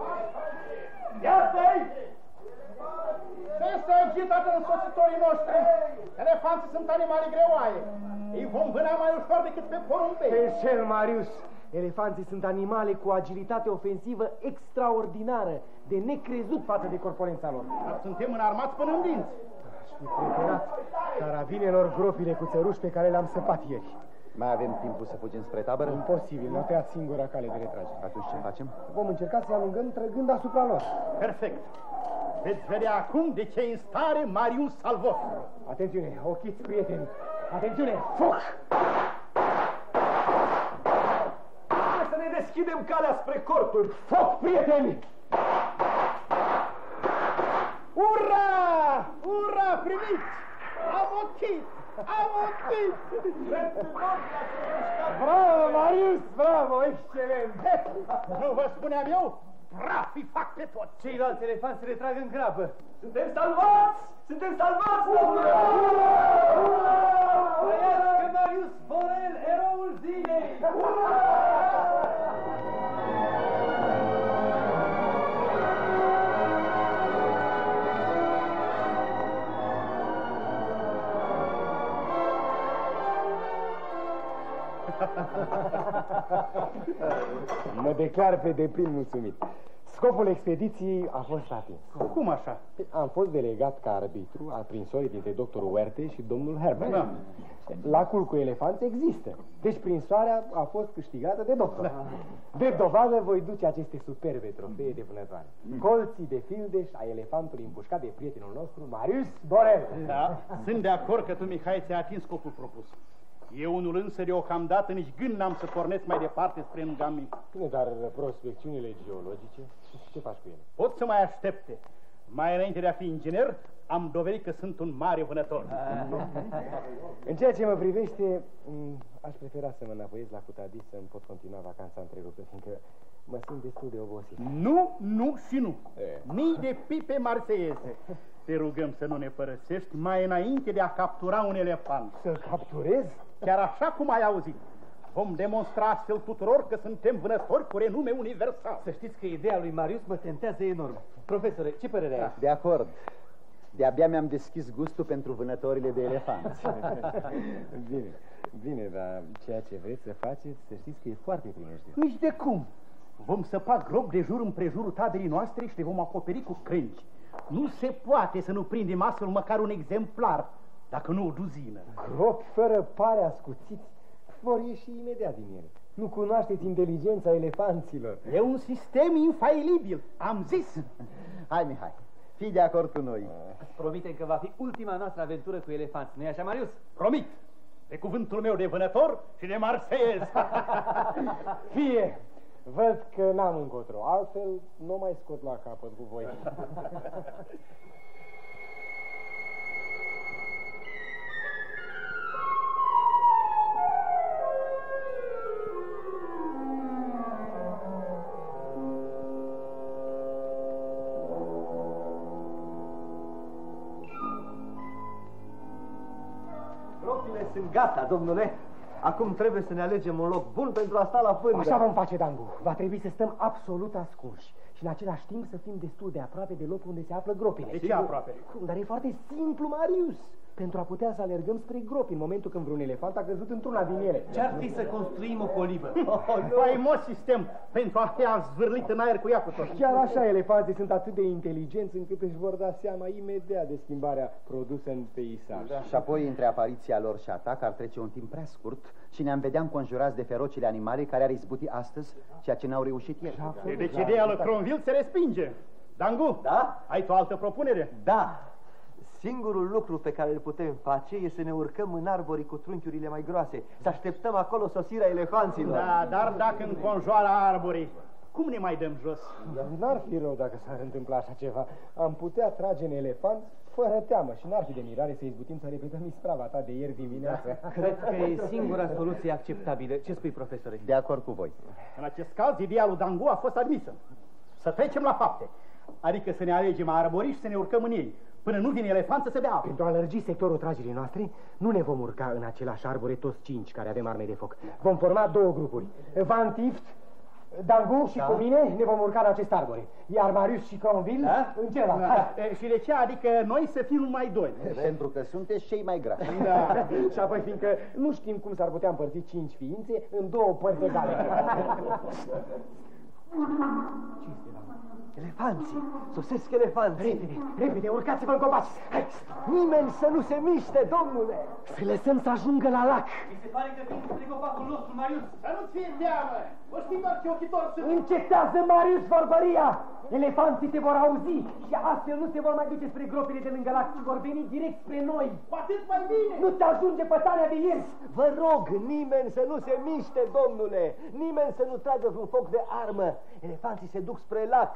Iată-i! Ce se agită însoțitorii noștri? Elefanții sunt animale greoaie. Ei vom vâna mai ușor decât pe porumbei. Înșel, Marius. Elefanții sunt animale cu agilitate ofensivă extraordinară, de necrezut față de corporența lor. Dar suntem înarmați până în dinți. Aș fi preferat carabinelor gropile cu țăruși pe care le-am săpat ieri. Mai avem timpul să fugim spre tabără? Imposibil, ne-a tăiat singura cale de retragere. Atunci ce facem? Vom încerca să-i alungăm trăgând asupra lor. Perfect. Veți vedea acum de ce e în stare Marius al vostru. Atențiune, ochiți, prieteni. Atențiune, foc! Trebuie să ne deschidem calea spre corturi. Foc, prieteni! Ura! Ura, primiți! Am ochit! Am ochit! Bravo, Marius, bravo, excelent! Nu vă spuneam eu? Prafii fac pe toți! Ceilalți elefanți se retrag în grabă. Suntem salvați! Suntem salvați! Trăiască Marius Borel, eroul zilei! Mă declar pe deplin mulțumit. Scopul expediției a fost atins. Cum așa? Am fost delegat ca arbitru al prinsorii dintre doctorul Huerte și domnul Herbert. Da. Lacul cu elefanți există. Deci prinsoarea a fost câștigată de doctor. Da. De dovadă voi duce aceste superbe trofee de vânătoare. Colții de fildeș a elefantului împușcat de prietenul nostru, Marius Borel. Da, sunt de acord că tu, Mihai, ți-ai atins scopul propus. Eu unul însă deocamdată nici gând n-am să pornesc mai departe spre Ngami. Bine, dar prospecțiunile geologice, ce faci cu ele? Pot să mai aștepte. Mai înainte de a fi inginer, am dovedit că sunt un mare vânător. În ceea ce mă privește, aș prefera să mă înapoiez la Cutadis să-mi pot continua vacanța întreruptă, fiindcă mă simt destul de obosit. Nu, nu și nu. Mii de pipe marseieze. Te rugăm să nu ne părăsești mai înainte de a captura un elefant. Să-l capturez? Chiar așa cum ai auzit. Vom demonstra astfel tuturor că suntem vânători cu renume universal. Să știți că ideea lui Marius mă tentează enorm. Profesore, ce părere ai? De acord. De-abia mi-am deschis gustul pentru vânătorile de elefanți. Bine, dar ceea ce vreți să faceți, să știți că e foarte primejdios. Nici de cum. Vom săpa grob de jur împrejurul taberii noastre și le vom acoperi cu crengi. Nu se poate să nu prindem astfel măcar un exemplar, dacă nu o duzină. Gropi fără pare ascuțiți vor ieși imediat din ele. Nu cunoașteți inteligența elefanților. E un sistem infailibil, am zis. Hai, Mihai, fii de acord cu noi. Promitem că va fi ultima noastră aventură cu elefanți, nu-i așa, Marius? Promit, pe cuvântul meu de vânător și de marseiez. Fie! Văd că n-am încotro, altfel nu mai scot la capăt cu voi. Gropile sunt gata, domnule. Acum trebuie să ne alegem un loc bun pentru a sta la pândă. Așa vom face, Dangu. Va trebui să stăm absolut ascunși și în același timp să fim destul de aproape de locul unde se află gropile. De ce aproape? Dar e foarte simplu, Marius. Pentru a putea să alergăm spre gropi în momentul când vreun elefant a căzut într-una din ele. Ce-ar fi să construim o colibă? Faimos sistem pentru a fi zvârlit în aer cu ea cu tot. Chiar așa, elefanții sunt atât de inteligenți încât își vor da seama imediat de schimbarea produsă în peisaj. Și apoi, între apariția lor și atac, ar trece un timp prea scurt și ne-am vedea înconjurați de ferocile animale care ar izbuti astăzi ceea ce n-au reușit ieri. Deci ideea lui Cronville se respinge. Dangu, da? Ai tu altă propunere? Da. Singurul lucru pe care îl putem face e să ne urcăm în arborii cu trunchiurile mai groase, să așteptăm acolo sosirea elefanților. Da, dar dacă înconjoară arborii, cum ne mai dăm jos? N-ar fi rău dacă s-ar întâmpla așa ceva. Am putea trage în elefant fără teamă și n-ar fi de mirare să izbutim să repetăm isprava ta de ieri dimineață. Cred că e singura soluție acceptabilă. Ce spui, profesore? De acord cu voi. În acest caz, ideea lui Dangu a fost admisă. Să trecem la fapte. Adică să ne alegem arborii și să ne urcăm în ei, până nu vine elefant să se bea apă. Pentru a lărgi sectorul tragerii noastre, nu ne vom urca în același arbore toți 5 care avem arme de foc. Vom forma 2 grupuri. Van Tift, Dangu și cu mine ne vom urca în acest arbore. Iar Marius și Cronville în celălalt. Și de ce? Adică noi să fim numai 2. Pentru că sunteți cei mai grași. Da. Și apoi, fiindcă nu știm cum s-ar putea împărți 5 ființe în 2 părți egale. Elefanții! Sosesc elefanții! Repede, repede, urcați-vă în copaci! Hai! Nimeni să nu se miște, domnule! Să lăsăm să ajungă la lac! Mi se pare că vin spre copacul nostru, Marius! Să nu-ți fie teamă! Vă știm doar ce ochitor sunt! Încetează, Marius, vorbăria! Elefanții te vor auzi și astfel nu se vor mai duce spre gropile de lângă lac, ci vor veni direct spre noi! Cu atât mai bine! Nu te ajunge pătarea de ieri! Vă rog, nimeni să nu se miște, domnule! Nimeni să nu tragă vreun foc de armă! Elefanții se duc spre lac!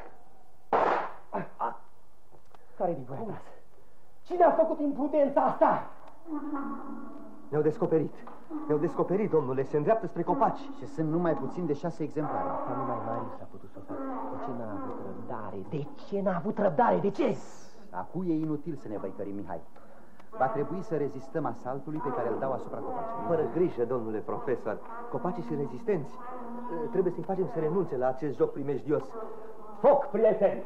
Care din voi a tras? Cine a făcut imprudența asta? Ne-au descoperit. Ne-au descoperit, domnule. Se îndreaptă spre copaci. Și sunt numai puțin de 6 exemplare. Asta numai Marius a putut să o facă. De ce n-a avut răbdare? De ce n-a avut răbdare? De ce? Acum e inutil să ne văicărim, Mihai. Va trebui să rezistăm asaltului pe care îl dau asupra copacilor. Fără grijă, domnule profesor. Copacii sunt rezistenți. Trebuie să-i facem să renunțe la acest joc primejdios. Foc, prieteni!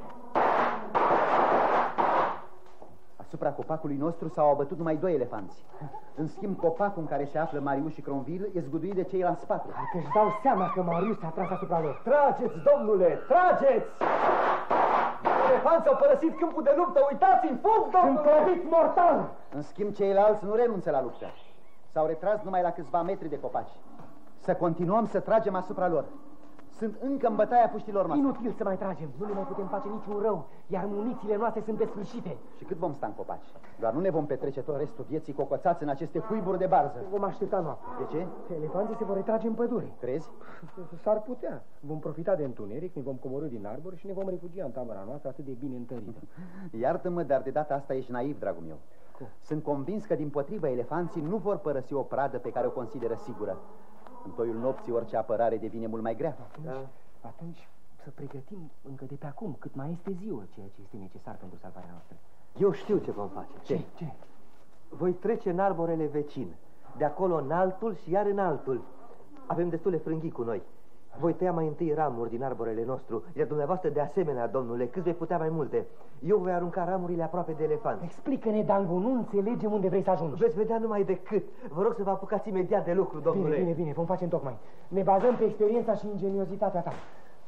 Asupra copacului nostru s-au abătut numai 2 elefanți. În schimb, copacul în care se află Marius și Cronville e zguduit de ceilalți 4. Că își dau seama că Marius a tras asupra lor. Trageți, domnule, trageți! Elefanții au părăsit câmpul de luptă, uitați-i, foc, domnule! Sunt lovit mortal! În schimb, ceilalți nu renunță la luptă. S-au retras numai la câțiva metri de copaci. Să continuăm să tragem asupra lor. Sunt încă în bătaia puștilor noastre. Inutil să mai tragem, nu ne mai putem face niciun rău, iar munițiile noastre sunt desfârșite. Și cât vom sta în copaci? Doar nu ne vom petrece tot restul vieții cocoțați în aceste cuiburi de barză. Vom aștepta noaptea. De ce? Elefanții se vor retrage în pădure. Crezi? S-ar putea. Vom profita de întuneric, ne vom coborî din arbori și ne vom refugia în tabăra noastră atât de bine întărită. Iartă-mă, dar de data asta ești naiv, dragul meu. Sunt convins că dimpotrivă elefanții nu vor părăsi o pradă pe care o consideră sigură. În toiul nopții orice apărare devine mult mai grea. Atunci să pregătim încă de pe acum, cât mai este ziua, ceea ce este necesar pentru salvarea noastră. Eu știu ce vom face. Ce? Voi trece în arborele vecin, de acolo în altul și iar în altul. Avem destule frânghii cu noi. Voi tăia mai întâi ramuri din arborele nostru, iar dumneavoastră de asemenea, domnule, cât vei putea mai multe. Eu voi arunca ramurile aproape de elefant. Explică-ne, Dangu, nu înțelegem unde vrei să ajungi. Veți vedea numai decât. Vă rog să vă apucați imediat de lucru, domnule. Bine, vom face întocmai. Ne bazăm pe experiența și ingeniozitatea ta.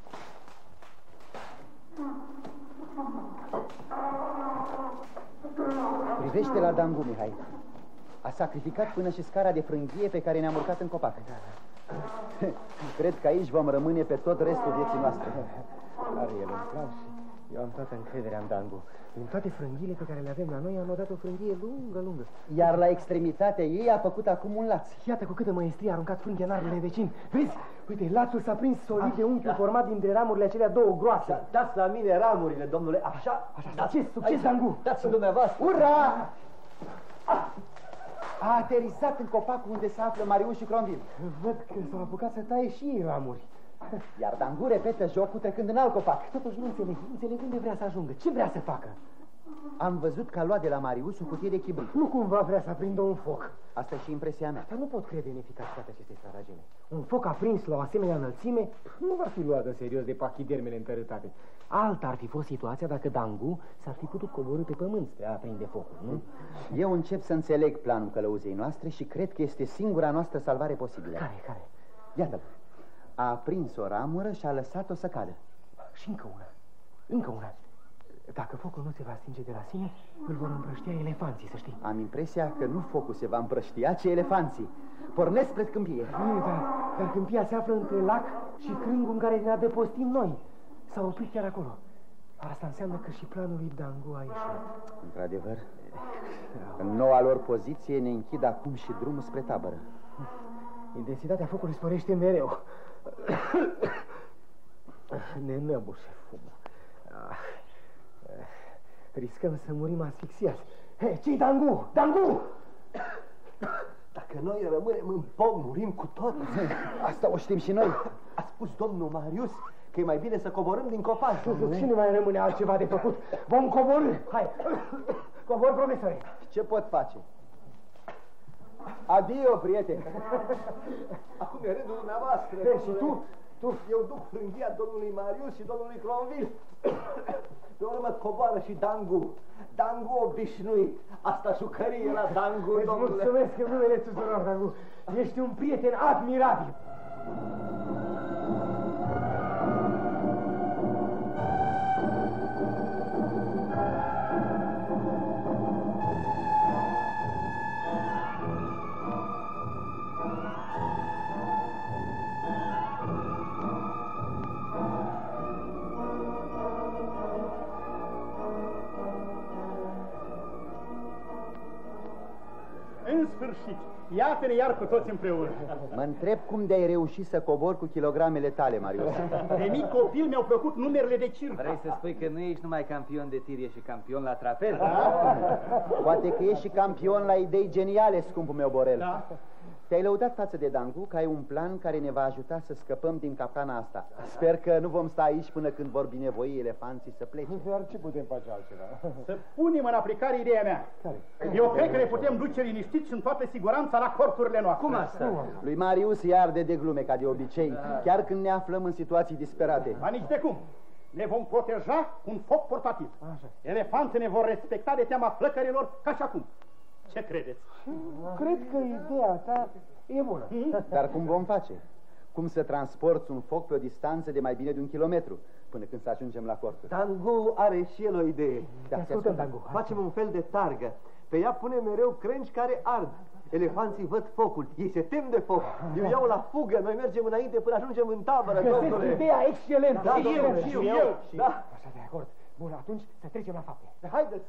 Privește la Dangu, Mihai. A sacrificat până și scara de frânghie pe care ne-am urcat în copac. Cred că aici vom rămâne pe tot restul vieții noastre. Are el un plan și eu am toată încrederea în Dangu. Din toate frânghiile pe care le avem la noi, am notat o frânghie lungă. Iar la extremitatea ei a făcut acum un laț. Iată cu câtă măiestrie a aruncat frânghia în arborele vecini. Vezi? Uite, lațul s-a prins solid de unchiul format dintre ramurile acelea două groase. Dați la mine ramurile, domnule, așa. Succes, Dangu! Dați dumneavoastră. Ura! A aterizat în copacul unde se află Marius și Cronville. Văd că s-au apucat să taie și ei ramuri. Iar Dangu repetă jocul trecând în alt copac. Totuși nu înțeleg unde vrea să ajungă. Ce vrea să facă? Am văzut că a luat de la Marius o cutie de chibrit. Nu cumva vrea să aprindă un foc. Asta e și impresia mea. Dar nu pot crede în eficacitatea acestei stratageme. Un foc aprins la o asemenea înălțime nu va fi luat în serios de pachidermele întărâtate. Alta ar fi fost situația dacă Dangu s-ar fi putut coborî pe pământ spre a aprinde focul, nu? Eu încep să înțeleg planul călăuzei noastre și cred că este singura noastră salvare posibilă. Care? Iată-l. A aprins o ramură și a lăsat-o să cadă. Și încă una. Dacă focul nu se va stinge de la sine, îl vor împrăștia elefanții, să știi. Am impresia că nu focul se va împrăștia, ci elefanții. Pornesc spre câmpie. Dar câmpia se află între lac și crângul în care ne adăpostim noi. S-a oprit chiar acolo. Asta înseamnă că și planul lui Dangu a ieșit. Într-adevăr, în noua lor poziție ne închid acum și drumul spre tabără. Intensitatea focului sporește mereu. Ne înăbușe fumul. Riscăm să murim asfixiați. Ce-i Dangu? Dangu! Dacă noi rămânem în pom, murim cu toți. Asta o știm și noi. A spus domnul Marius că e mai bine să coborâm din copac. Cine mai rămâne altceva de făcut? Vom coborî. Hai, cobor, profesore. Ce pot face? Adio, prieteni. Acum e rândul dumneavoastră. Și tu? Eu duc frânghia domnului Marius și domnului Cronville. Pe urmă coboară și Dangu. Dangu obișnuit. Asta jucărie la Dangu, Îți domnule. mulțumesc în numele tuturor, Dangu. Ești un prieten admirabil. În sfârșit, iată-ne iar cu toți împreună. Mă întreb cum de-ai reușit să cobor cu kilogramele tale, Marius. De mic copil mi-au plăcut numerele de circ. Vrei să spui că nu ești numai campion de tir, ești și campion la trapez? Poate că ești și campion la idei geniale, scumpul meu Borel. Da. Te-ai lăudat față de Dangu că ai un plan care ne va ajuta să scăpăm din capcana asta. Sper că nu vom sta aici până când vor binevoi elefanții să plece. Dar ce putem face altceva? Să punem în aplicare ideea mea. Eu cred că ne putem duce liniștiți și în toată siguranța la corturile noastre. Cum asta? Lui Marius îi arde de glume ca de obicei, chiar când ne aflăm în situații disperate. Ba nici de cum. Ne vom proteja cu un foc portativ. Elefanții ne vor respecta de teama flăcărilor ca și acum. Ce credeți? Cred că ideea ta e bună. Dar cum vom face? Cum să transporti un foc pe o distanță de mai bine de 1 kilometru până când să ajungem la corturi? Dangu are și el o idee. Te ascultăm, Dangu. Facem un fel de targă. Pe ea punem mereu crengi care ard. Elefanții văd focul, ei se tem de foc. Eu iau la fugă, noi mergem înainte până ajungem în tabără, domnule. Găsesc ideea excelentă. Da, Și eu. Da. Așa, de acord. Bun, atunci să trecem la fapte. Haideți!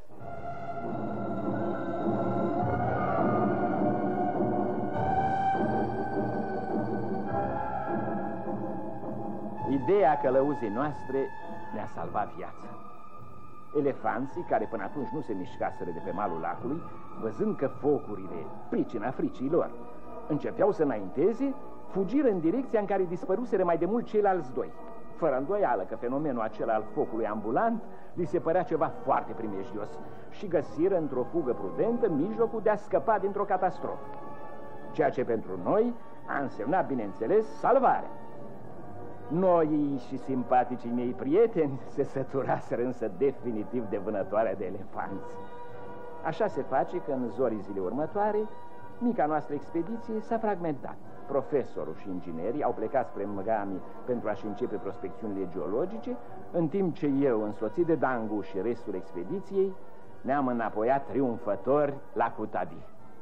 Ideea călăuzei noastre ne-a salvat viața. Elefanții, care până atunci nu se mișcaseră de pe malul lacului, văzând că focurile, pricina fricii lor, începeau să înainteze, fugiră în direcția în care dispăruseră mai de mult ceilalți doi. Fără îndoială că fenomenul acela al focului ambulant li se părea ceva foarte primejdios și găsiră într-o fugă prudentă mijlocul de a scăpa dintr-o catastrofă. Ceea ce pentru noi a însemnat, bineînțeles, salvarea. Noi și simpaticii mei prieteni se săturaseră însă definitiv de vânătoarea de elefanți. Așa se face că în zorii zilei următoare, mica noastră expediție s-a fragmentat. Profesorul și inginerii au plecat spre Mgami pentru a-și începe prospecțiunile geologice, în timp ce eu, însoțit de Dangu și restul expediției, ne-am înapoiat triumfători la Cutadi.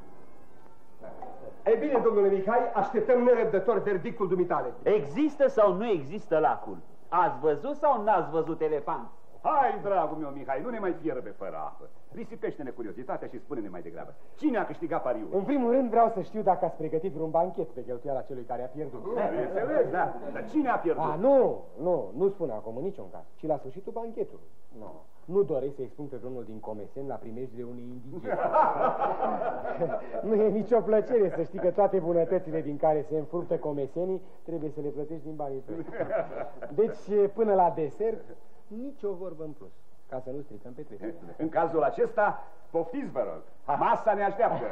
Ei bine, domnule Mihai, așteptăm nerăbdător verdictul dumitale. Există sau nu există lacul? Ați văzut sau n-ați văzut elefant? Hai, dragul meu, Mihai, nu ne mai fierbe fără apă. Risipește-ne curiozitatea și spune-ne mai degrabă. Cine a câștigat pariul? În primul rând vreau să știu dacă ați pregătit vreun banchet pe cheltuiala celui care a pierdut. Înțeles, da. Dar cine a pierdut? Nu spun acum în niciun caz, ci la sfârșitul banchetului. Nu doresc să expun pe vreunul din Comesen la primejdile unei indigene. Nu e nicio plăcere să știi că toate bunătățile din care se înfruptă comesenii trebuie să le plătești din banii tăi. Deci, până la desert, nici o vorbă în plus, ca să nu stricăm petrecerea. În cazul acesta, poftiți, vă rog. Masa ne așteaptă.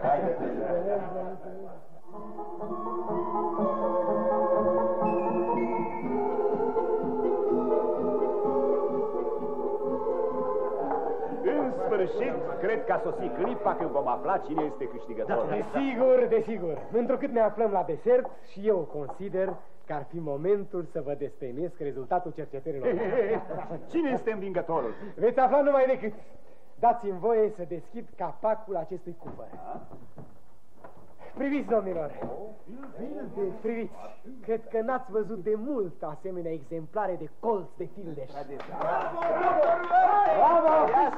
În sfârșit, cred că a sosit clipa când vom afla cine este câștigătorul. Desigur. Întrucât ne aflăm la desert și eu consider că ar fi momentul să vă destăinuiesc rezultatul cercetărilor. Cine este învingătorul? Veți afla numai decât. Dați-mi voie să deschid capacul acestui cupăr. Priviți, domnilor. Priviți. Cred că n-ați văzut de mult asemenea exemplare de colț de fildeș. Bravo!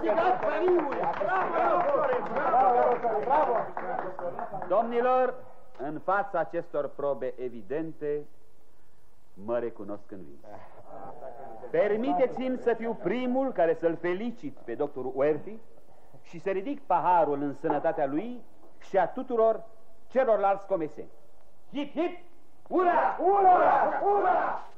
Bravo! Domnilor, în fața acestor probe evidente, mă recunosc învins. Permiteți-mi să fiu primul care să-l felicit pe doctorul Uerti și să ridic paharul în sănătatea lui și a tuturor celorlalți comeseni. Hip, hip! Ura! Ura! Ura!